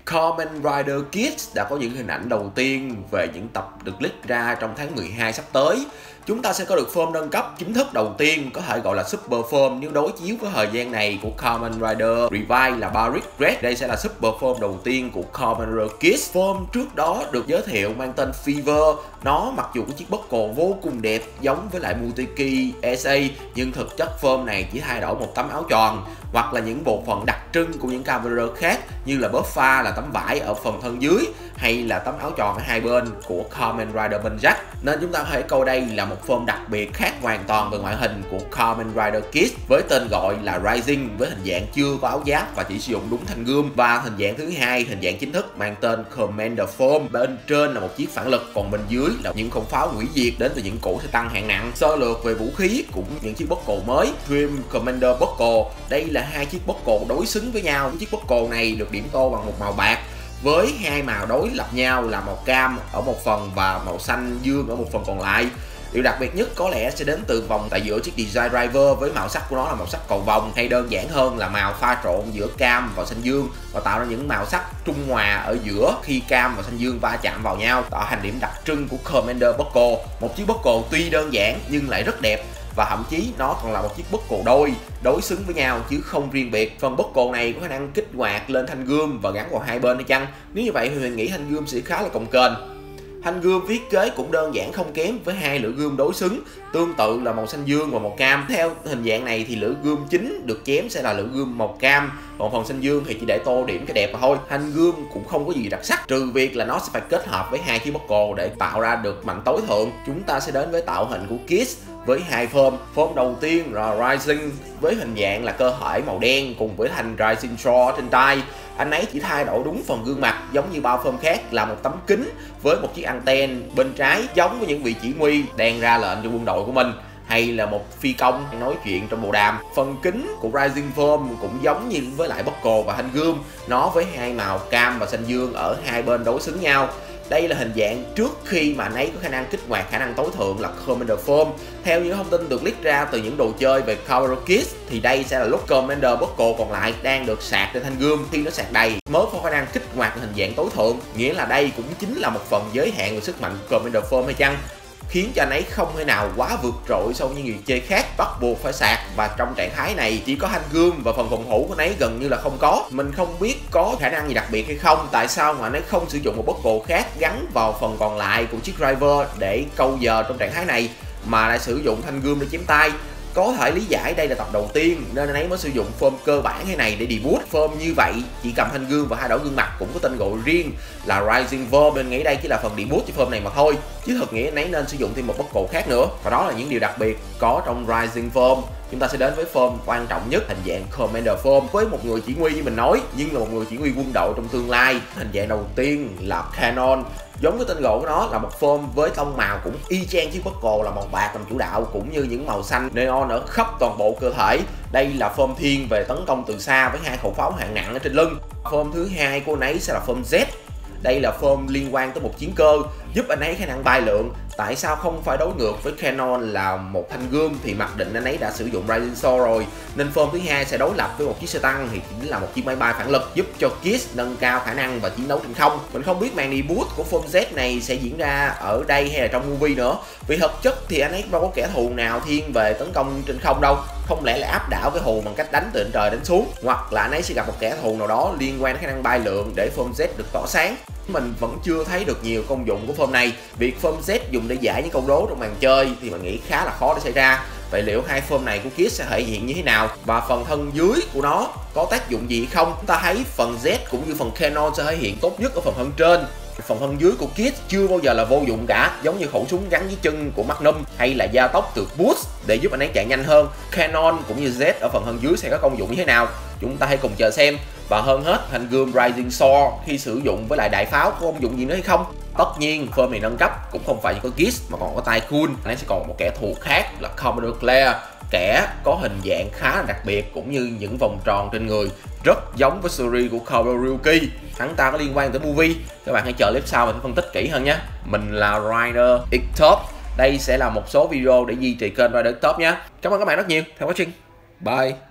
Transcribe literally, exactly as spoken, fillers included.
Kamen Rider Kids đã có những hình ảnh đầu tiên về những tập được leak ra trong tháng mười hai sắp tới. Chúng ta sẽ có được form nâng cấp chính thức đầu tiên, có thể gọi là Super Form nếu đối chiếu với thời gian này của Kamen Rider Revive là Baric Red. Đây sẽ là Super Form đầu tiên của Kamen Rider Kids. Form trước đó được giới thiệu mang tên Fever. Nó mặc dù có chiếc buckle vô cùng đẹp giống với lại Muteki ét a, nhưng thực chất form này chỉ thay đổi một tấm áo tròn hoặc là những bộ phận đặc trưng của những Kamen Rider khác, như là buffa là tấm vải ở phần thân dưới hay là tấm áo tròn ở hai bên của Kamen Rider Benjack. Nên chúng ta có thể coi đây là một form đặc biệt khác hoàn toàn về ngoại hình của Kamen Rider Kids, với tên gọi là Rising, với hình dạng chưa có áo giáp và chỉ sử dụng đúng thanh gươm. Và hình dạng thứ hai, hình dạng chính thức mang tên Commander Form. Bên trên là một chiếc phản lực, còn bên dưới là những con pháo hủy diệt đến từ những cỗ xe tăng hạng nặng. Sơ lược về vũ khí cũng những chiếc buckle mới Dream Commander Buckle. Đây là hai chiếc buckle đối xứng với nhau. Chiếc buckle này được điểm tô bằng một màu bạc với hai màu đối lập nhau là màu cam ở một phần và màu xanh dương ở một phần còn lại. Điều đặc biệt nhất có lẽ sẽ đến từ vòng tại giữa chiếc Design Driver, với màu sắc của nó là màu sắc cầu vồng, hay đơn giản hơn là màu pha trộn giữa cam và xanh dương và tạo ra những màu sắc trung hòa ở giữa khi cam và xanh dương va chạm vào nhau, tạo thành điểm đặc trưng của Commander Buckle. Một chiếc buckle tuy đơn giản nhưng lại rất đẹp, và thậm chí nó còn là một chiếc buckle đôi đối xứng với nhau chứ không riêng biệt. Phần buckle này có khả năng kích hoạt lên thanh gươm và gắn vào hai bên hay chăng? Nếu như vậy thì mình nghĩ thanh gươm sẽ khá là cồng kềnh. Thanh gươm thiết kế cũng đơn giản không kém, với hai lưỡi gươm đối xứng tương tự là màu xanh dương và màu cam. Theo hình dạng này thì lưỡi gươm chính được chém sẽ là lưỡi gươm màu cam, còn phần xanh dương thì chỉ để tô điểm cái đẹp mà thôi. Thanh gươm cũng không có gì đặc sắc, trừ việc là nó sẽ phải kết hợp với hai chiếc buckle để tạo ra được mạnh tối thượng. Chúng ta sẽ đến với tạo hình của Kids với hai form. Form đầu tiên là Rising, với hình dạng là cơ thể màu đen cùng với thanh Rising Straw trên tay. Anh ấy chỉ thay đổi đúng phần gương mặt, giống như bao form khác là một tấm kính với một chiếc anten bên trái giống với những vị chỉ huy đang ra lệnh cho quân đội của mình, hay là một phi công nói chuyện trong bộ đàm. Phần kính của Rising Form cũng giống như với lại buckle và thanh gươm, nó với hai màu cam và xanh dương ở hai bên đối xứng nhau. Đây là hình dạng trước khi mà anh ấy có khả năng kích hoạt khả năng tối thượng là Commander Form. Theo những thông tin được leak ra từ những đồ chơi về Kamen Rider Kids thì đây sẽ là lúc Commander Buckle còn lại đang được sạc trên thanh gươm. Khi nó sạc đầy mới có khả năng kích hoạt hình dạng tối thượng, nghĩa là đây cũng chính là một phần giới hạn về sức mạnh Commander Form hay chăng, khiến cho anh ấy không thể nào quá vượt trội so với người chơi khác, bắt buộc phải sạc. Và trong trạng thái này chỉ có thanh gươm và phần phòng thủ của anh ấy gần như là không có. Mình không biết có khả năng gì đặc biệt hay không, tại sao mà anh ấy không sử dụng một buckle khác gắn vào phần còn lại của chiếc driver để câu giờ trong trạng thái này, mà lại sử dụng thanh gươm để chém tay. Có thể lý giải đây là tập đầu tiên nên anh ấy mới sử dụng form cơ bản thế này để debut. Form như vậy chỉ cầm thanh gươm và hai đổi gương mặt cũng có tên gọi riêng là Rising Form, nên nghĩ đây chỉ là phần debut cho form này mà thôi, chứ thật nghĩa anh ấy nên sử dụng thêm một buckle khác nữa. Và đó là những điều đặc biệt có trong Rising Form. Chúng ta sẽ đến với form quan trọng nhất, hình dạng Commander Form, với một người chỉ huy như mình nói, nhưng là một người chỉ huy quân đội trong tương lai. Hình dạng đầu tiên là Canon, giống với tên gọi của nó là một form với tông màu cũng y chang chiếc buckle là màu bạc làm chủ đạo, cũng như những màu xanh neon ở khắp toàn bộ cơ thể. Đây là form thiên về tấn công từ xa với hai khẩu pháo hạng nặng ở trên lưng. Form thứ hai của anh ấy sẽ là form Z. Đây là form liên quan tới một chiến cơ, giúp anh ấy khả năng bay lượn. Tại sao không phải đối ngược với Canon là một thanh gươm, thì mặc định anh ấy đã sử dụng Rising Sword rồi, nên form thứ hai sẽ đối lập với một chiếc xe tăng thì chính là một chiếc máy bay phản lực, giúp cho Kids nâng cao khả năng và chiến đấu trên không. Mình không biết màn debut của form Z này sẽ diễn ra ở đây hay là trong movie nữa, vì thực chất thì anh ấy đâu có kẻ thù nào thiên về tấn công trên không đâu. Không lẽ là áp đảo cái thù bằng cách đánh từ trên trời đánh xuống, hoặc là anh ấy sẽ gặp một kẻ thù nào đó liên quan đến khả năng bay lượn để form Z được tỏ sáng. Mình vẫn chưa thấy được nhiều công dụng của form này. Việc form Z dùng để giải những câu đố trong màn chơi thì mình nghĩ khá là khó để xảy ra. Vậy liệu hai form này của Kids sẽ thể hiện như thế nào, và phần thân dưới của nó có tác dụng gì không? Chúng ta thấy phần Z cũng như phần Canon sẽ thể hiện tốt nhất ở phần thân trên. Phần thân dưới của Kids chưa bao giờ là vô dụng cả, giống như khẩu súng gắn với chân của Magnum hay là gia tốc từ Boost để giúp anh ấy chạy nhanh hơn. Canon cũng như Z ở phần thân dưới sẽ có công dụng như thế nào? Chúng ta hãy cùng chờ xem. Và hơn hết, thanh gươm Rising Sword khi sử dụng với lại đại pháo có công dụng gì nữa hay không? Tất nhiên, form này nâng cấp cũng không phải chỉ có Kids mà còn có Tycoon. Anh ấy sẽ còn một kẻ thù khác là Commander Claire, kẻ có hình dạng khá là đặc biệt cũng như những vòng tròn trên người rất giống với series của Kaburyuki. Hắn ta có liên quan tới movie. Các bạn hãy chờ clip sau mình phân tích kỹ hơn nhé. Mình là Rider X Top. Đây sẽ là một số video để duy trì kênh Rider X Top nhé. Cảm ơn các bạn rất nhiều. Theo watching. Bye.